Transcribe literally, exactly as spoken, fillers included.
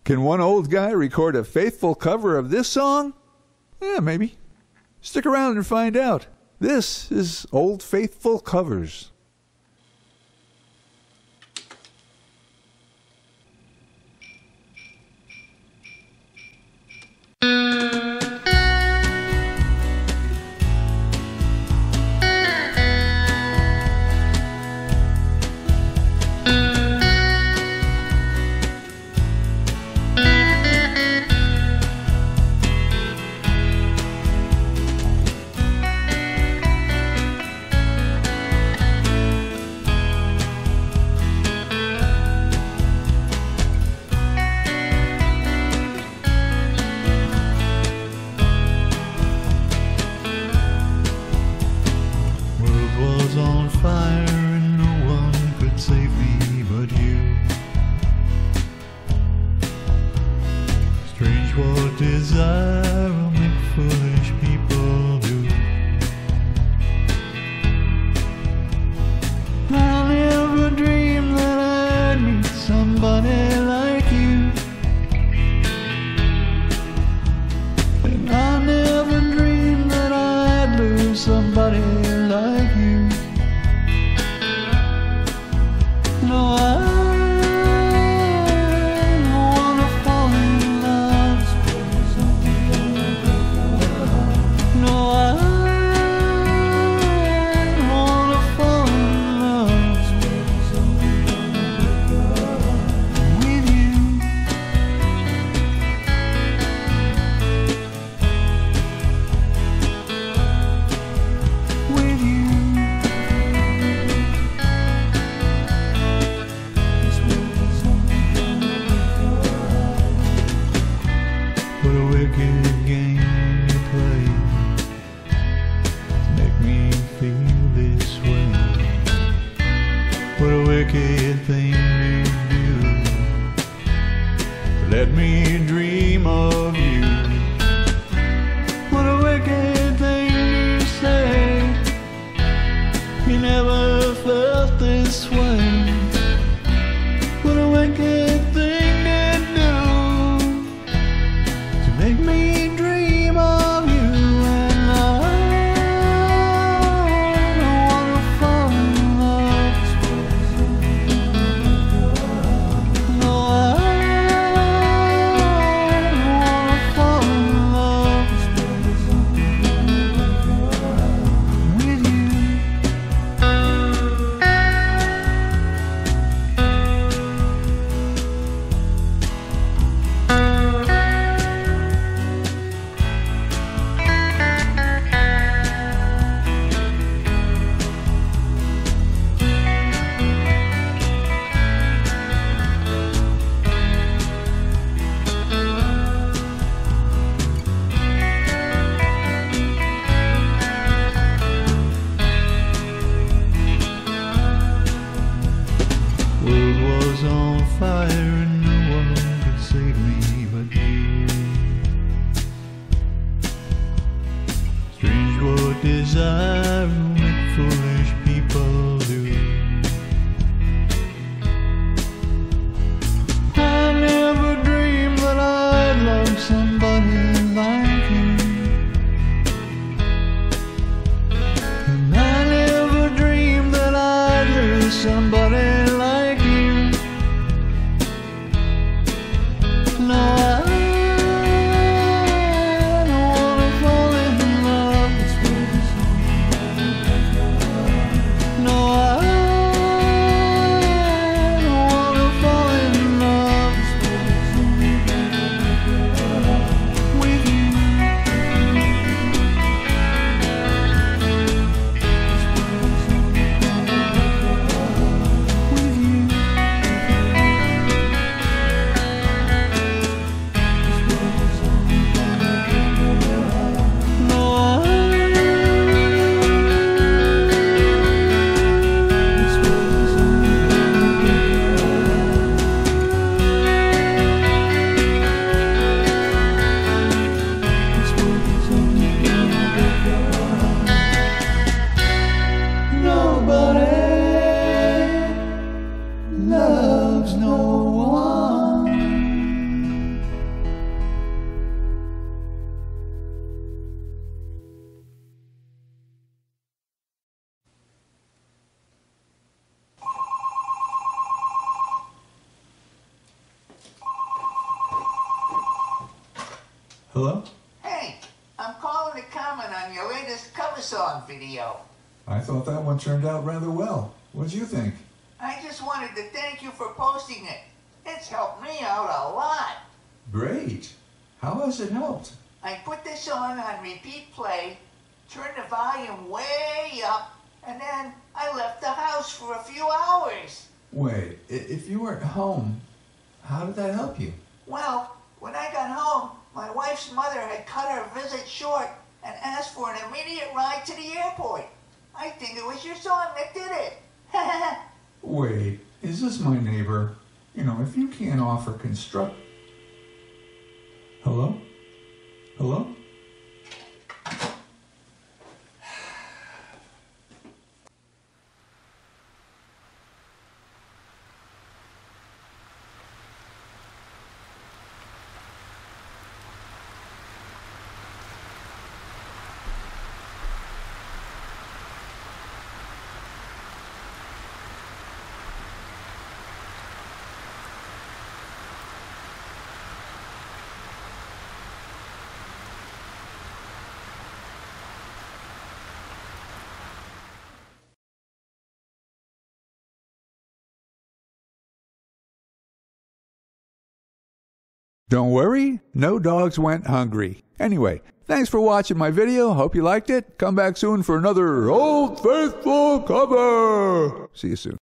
Can one old guy record a faithful cover of this song? Yeah, maybe. Stick around and find out. This is Old Faithful Covers. Hello? Hey, I'm calling to comment on your latest cover song video. I thought that one turned out rather well. What'd you think? I just wanted to thank you for posting it. It's helped me out a lot. Great. How has it helped? I put this song on repeat play, turned the volume way up, and then I left the house for a few hours. Wait, i- if you weren't home, how did that help you? Well, when I got home, my wife's mother had cut her visit short and asked for an immediate ride to the airport. I think it was your song that did it. Wait, is this my neighbor? You know, if you can't offer construct... Hello? Hello? Don't worry, no dogs went hungry. Anyway, thanks for watching my video. Hope you liked it. Come back soon for another Old Faithful cover. See you soon.